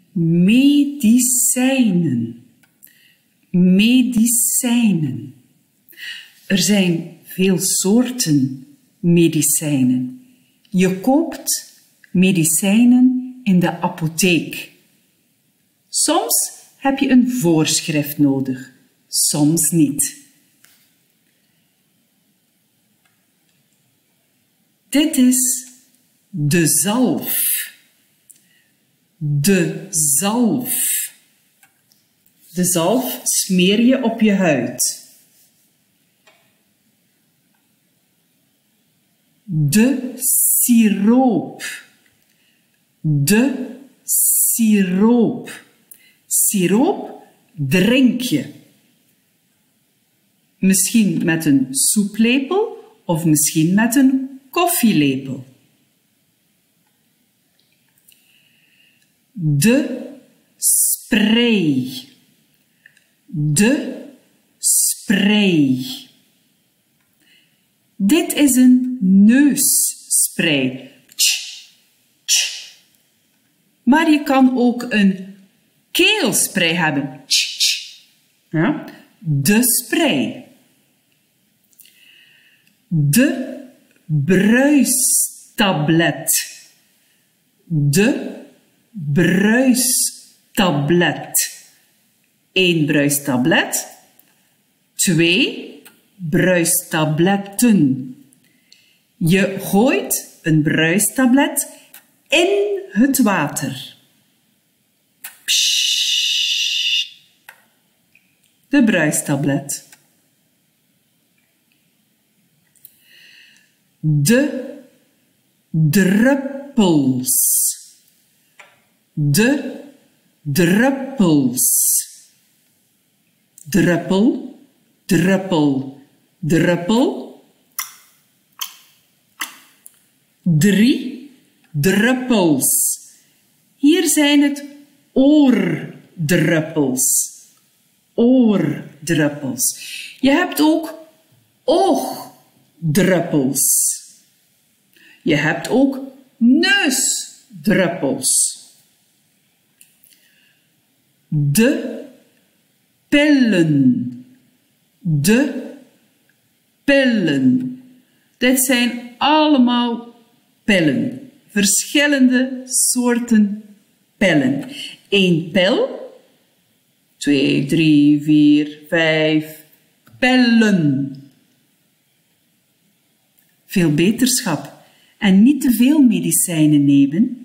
medicijnen. Medicijnen. Er zijn veel soorten medicijnen. Je koopt medicijnen in de apotheek. Soms heb je een voorschrift nodig, soms niet. Dit is de zalf. De zalf. De zalf smeer je op je huid. De siroop. De siroop. Siroop drink je. Misschien met een soeplepel of misschien met een koffielepel. De spray. De spray. Dit is een neusspray. Maar je kan ook een keelspray hebben. Ja? De spray. De bruistablet. De bruistablet. 1 bruistablet. 2 bruistabletten. Je gooit een bruistablet in het water. Pssst. De bruistablet. De druppels. De druppels. Druppel, druppel, druppel. 3 druppels. Hier zijn het oordruppels. Oordruppels. Je hebt ook oogdruppels. Je hebt ook neusdruppels. De pillen. De pillen. Dit zijn allemaal pillen. Verschillende soorten pillen. 1 pil. 2, 3, 4, 5 pillen. Veel beterschap. En niet te veel medicijnen nemen.